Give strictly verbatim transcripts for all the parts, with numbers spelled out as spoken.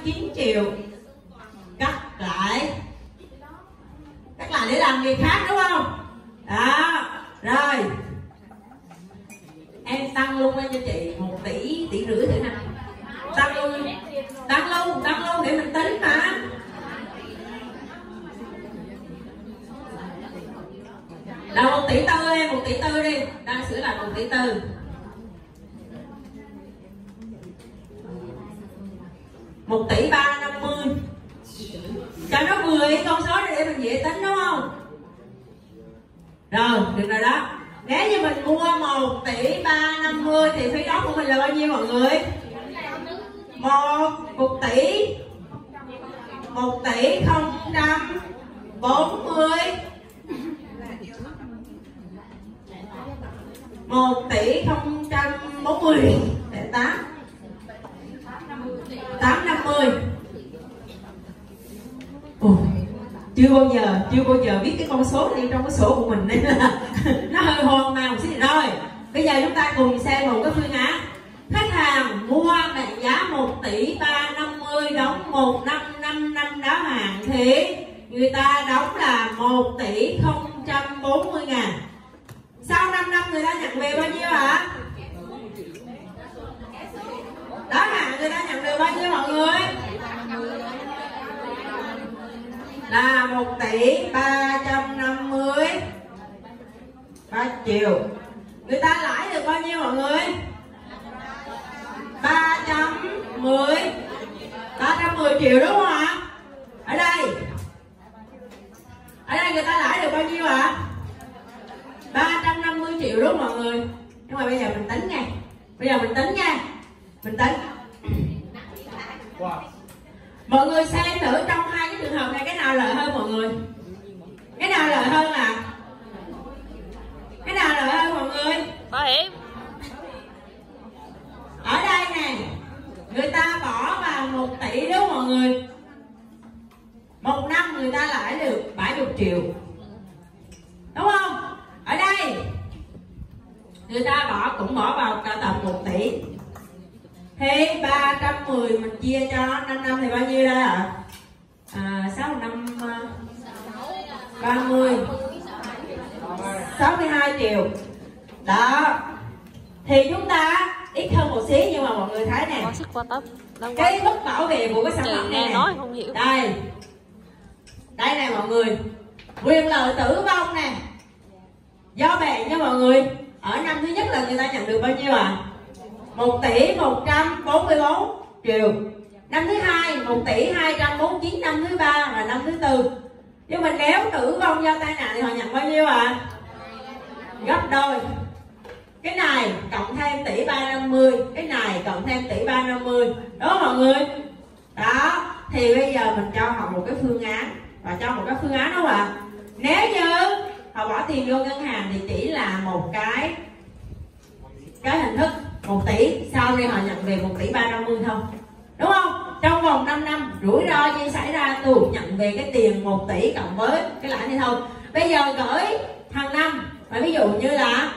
chín triệu. Cắt lại. Cắt lại để làm việc khác đúng không? Đó. Rồi. Em tăng luôn lên cho chị một tỷ, tỷ rưỡi thử nè. Tăng luôn. Tăng luôn, tăng luôn để mình tính mà. Là một tỷ tư em, một tỷ tư đi. Đang sửa lại một tỷ tư. Một tỷ ba năm mươi. Cho nó vừa cái con số này để mình dễ tính đúng không? Rồi, được rồi đó. Nếu như mình mua một tỷ ba năm mươi thì phí đó của mình là bao nhiêu mọi người? Một, một tỷ một tỷ không trăm bốn mươi. Một tỷ không trăm bốn mươi tám tám năm mươi. Ồ, chưa bao giờ chưa bao giờ biết cái con số này trong cái sổ của mình nên là nó hơi hoang mang một xíu. Rồi bây giờ chúng ta cùng xem một cái phương án. Khách hàng mua mệnh giá một tỷ ba năm mươi, đóng một năm năm năm đáo hạn thì người ta đóng là một tỷ không trăm bốn mươi ngàn. Sau năm năm người ta nhận về bao nhiêu hả? Đáo hạn người ta nhận được bao nhiêu mọi người? Là một tỷ ba trăm năm mươi ba triệu. Người ta lãi được bao nhiêu mọi người? ba trăm mười ba trăm mười triệu đúng không ạ? Ở đây Ở đây người ta lãi được bao nhiêu ạ? ba trăm năm mươi triệu đúng không mọi người? Nhưng mà bây giờ mình tính nha. Bây giờ mình tính nha. Mình tính. Mọi người xem thử trong hai cái trường hợp này cái nào lợi hơn mọi người? Cái nào lợi hơn à? Cái nào lợi hơn mọi người? Bảo hiểm. Ở đây nè, người ta bỏ vào một tỷ đúng không mọi người? Một năm người ta lãi được bảy mươi triệu. Đúng không? Ở đây người ta bỏ cũng bỏ vào cả tầm một tỷ. Thì ba trăm mười mình chia cho nó năm năm thì bao nhiêu đây ạ? À, sáu năm ba mươi sáu mươi hai triệu. Đó. Thì chúng ta ít hơn một xí nhưng mà mọi người thấy nè. Cái mức bảo vệ của cái sản phẩm này nè. Đây. Đây này mọi người. Quyền lợi tử vong nè. Do bệnh nha mọi người. Ở năm thứ nhất là người ta nhận được bao nhiêu ạ? À? một tỷ một trăm bốn mươi bốn triệu. Năm thứ hai một tỷ hai trăm bốn mươi chín. Năm thứ ba và năm thứ tư. Nhưng mà nếu tử vong do tai nạn thì họ nhận bao nhiêu ạ? À? Gấp đôi. Cái này cộng thêm tỷ ba năm mươi. Cái này cộng thêm tỷ ba năm mươi. Đúng không mọi người? Đó. Thì bây giờ mình cho họ một cái phương án. Và cho một cái phương án đúng không ạ? Nếu như họ bỏ tiền vô ngân hàng thì chỉ là một cái Cái hình thức một tỷ. Sau đây họ nhận về một tỷ ba năm mươi thôi. Đúng không? Trong vòng năm năm rủi ro gì xảy ra tôi nhận về cái tiền một tỷ cộng với cái lãi này thôi. Bây giờ gửi hàng năm. Và ví dụ như là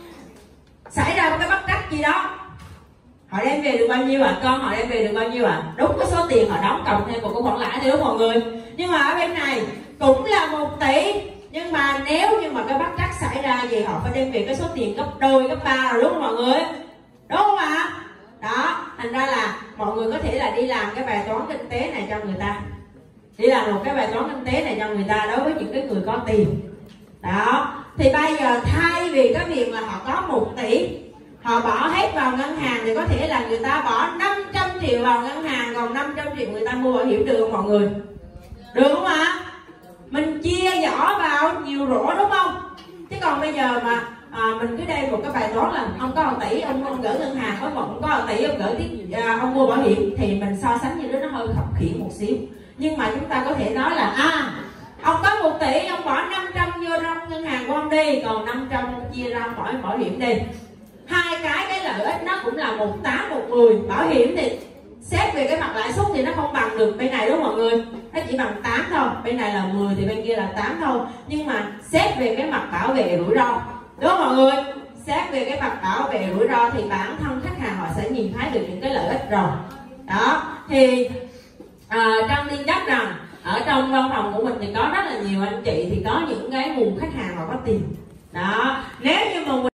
xảy ra một cái bất trắc gì đó, họ đem về được bao nhiêu ạ? À? Con họ đem về được bao nhiêu ạ? À? Đúng cái số tiền họ đóng cộng thêm một cái khoản lãi thì đúng mọi người. Nhưng mà ở bên này cũng là một tỷ. Nhưng mà nếu như mà cái bất trắc xảy ra gì họ phải đem về cái số tiền gấp đôi, gấp ba rồi đúng không mọi người? Đúng không ạ? À? Đó, thành ra là mọi người có thể là đi làm cái bài toán kinh tế này cho người ta. Đi làm một cái bài toán kinh tế này cho người ta đối với những cái người có tiền. Đó, thì bây giờ thay vì cái việc là họ có một tỷ, họ bỏ hết vào ngân hàng thì có thể là người ta bỏ năm trăm triệu vào ngân hàng, còn năm trăm triệu người ta mua bảo hiểm được không mọi người? Được không ạ? À? Mình chia nhỏ vào nhiều rổ đúng không? Chứ còn bây giờ mà à, mình cứ đem một cái bài toán là ông có một tỷ, ông, ông gửi ngân hàng, có một có một tỷ ông gửi tiếp à, ông mua bảo hiểm thì mình so sánh như đó nó hơi khập khiễng một xíu. Nhưng mà chúng ta có thể nói là à ông có một tỷ, ông bỏ năm trăm vô trong ngân hàng của ông đi, còn năm trăm ông chia ra bỏ bảo hiểm đi. Hai cái cái lợi ích nó cũng là một tám một mười. Bảo hiểm thì xét về cái mặt lãi suất thì nó không bằng được bên này đúng không mọi người? Nó chỉ bằng tám thôi. Bên này là mười thì bên kia là tám thôi. Nhưng mà xét về cái mặt bảo vệ rủi ro, đúng không mọi người? Xét về cái mặt bảo vệ rủi ro thì bản thân khách hàng họ sẽ nhìn thấy được những cái lợi ích rồi. Đó. Thì à, Trâm tin chắc rằng ở trong văn phòng của mình thì có rất là nhiều anh chị thì có những cái nguồn khách hàng mà có tiền đó. Nếu như mà mình